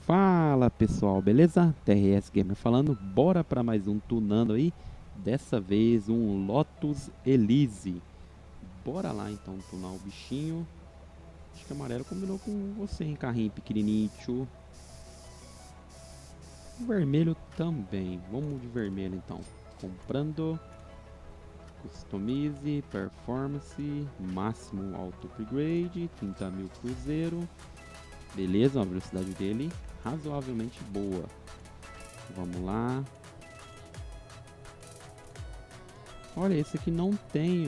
Fala pessoal, beleza? TRS Gamer falando, bora para mais um tunando aí. Dessa vez um Lotus Elise. Bora lá então tunar o bichinho. Acho que o amarelo combinou com você, hein? Carrinho pequenininho. O vermelho também. Vamos de vermelho então. Comprando. Customize, Performance, Máximo Auto Upgrade, 30.000 cruzeiro. Beleza, a velocidade dele razoavelmente boa. Vamos lá. Olha, esse aqui não tem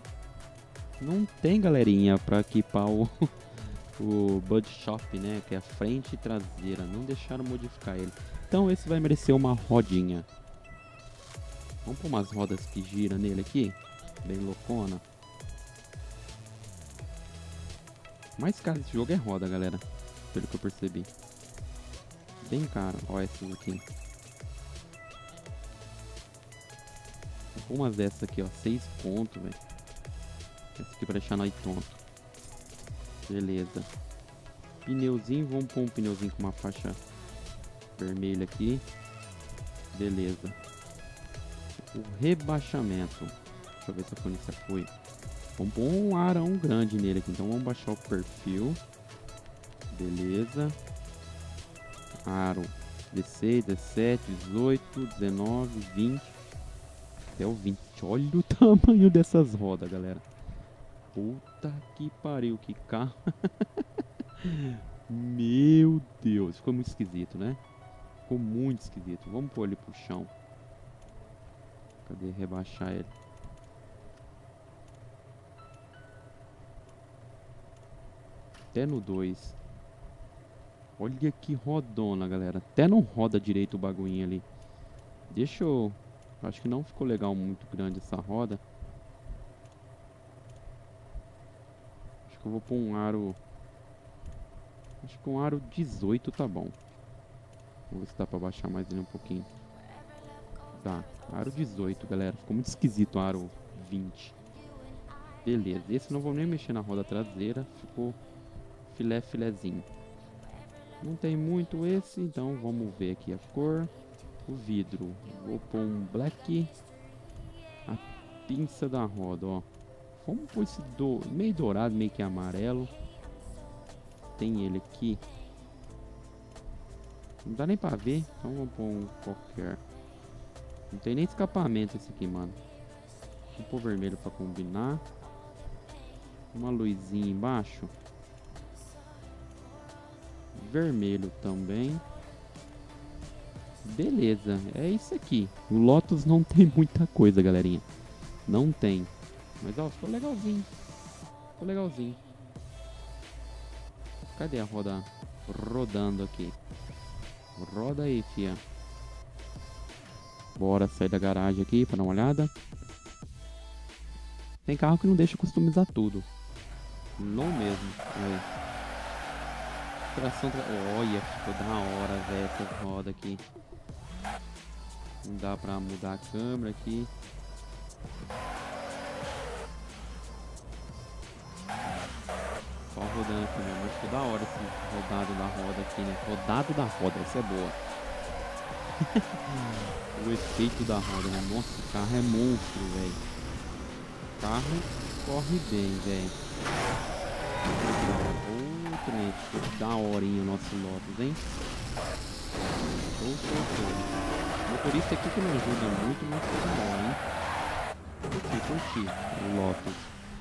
galerinha para equipar o Bud Shop, né? Que é a frente e traseira. Não deixaram modificar ele. Então esse vai merecer uma rodinha. Vamos pôr umas rodas que giram nele aqui. Bem loucona. Mais caro desse jogo é roda, galera. Pelo que eu percebi. Bem caro. Olha essas aqui. Vou pôr umas dessas aqui, ó. 6 conto, velho. Essa aqui pra deixar nós tonto. Beleza. Pneuzinho. Vamos pôr um pneuzinho com uma faixa vermelha aqui. Beleza. O rebaixamento. Deixa eu ver se a polícia foi. Vamos pôr um arão grande nele aqui. Então vamos baixar o perfil. Beleza. Aro 16, 17, 18, 19, 20. Até o 20. Olha o tamanho dessas rodas, galera. Puta que pariu, que carro. Meu Deus. Ficou muito esquisito, né? Ficou muito esquisito. Vamos pôr ele pro chão. Cadê? Rebaixar ele. Até no 2. Olha que rodona, galera. Até não roda direito o bagulhinho ali. Deixa eu... Acho que não ficou legal, muito grande essa roda. Acho que eu vou pôr um aro... Acho que um aro 18 tá bom. Vamos ver se dá pra baixar mais ele um pouquinho. Tá, aro 18, galera. Ficou muito esquisito o aro 20. Beleza, esse não vou nem mexer na roda traseira. Ficou filézinho. Não tem muito esse, então vamos ver aqui a cor. O vidro, vou pôr um black. A pinça da roda, ó. Vamos pôr esse meio dourado, meio que amarelo. Tem ele aqui. Não dá nem pra ver, então vamos pôr um qualquer. Não tem nem escapamento esse aqui, mano. Vou pôr vermelho pra combinar. Uma luzinha embaixo. Vermelho também. Beleza, é isso aqui. O Lotus não tem muita coisa, galerinha. Não tem. Mas ó, ficou legalzinho. Ficou legalzinho. Cadê a roda rodando aqui? Roda aí, fia. Bora sair da garagem aqui pra dar uma olhada. Tem carro que não deixa customizar tudo. Não mesmo. Aí. Tração olha, ficou da hora, velho, essa roda aqui. Não dá pra mudar a câmera aqui. Só rodando aqui mesmo. Ficou da hora esse rodado da roda aqui, né? Rodado da roda, essa é boa. O efeito da roda, né? Nossa, o carro é monstro, velho. O carro corre bem, velho. Ficou da horinha o nosso Lotus, hein? Show. O motorista aqui que não ajuda muito, mas ficou da hora, hein? Curti o Lotus.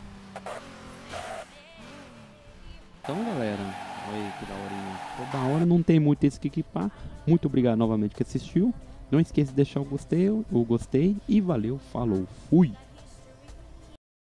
Então, galera, olha aí que da horinha. Ficou da hora, não tem muito esse que equipar. Muito obrigado novamente que assistiu. Não esqueça de deixar o gostei e valeu, falou, fui!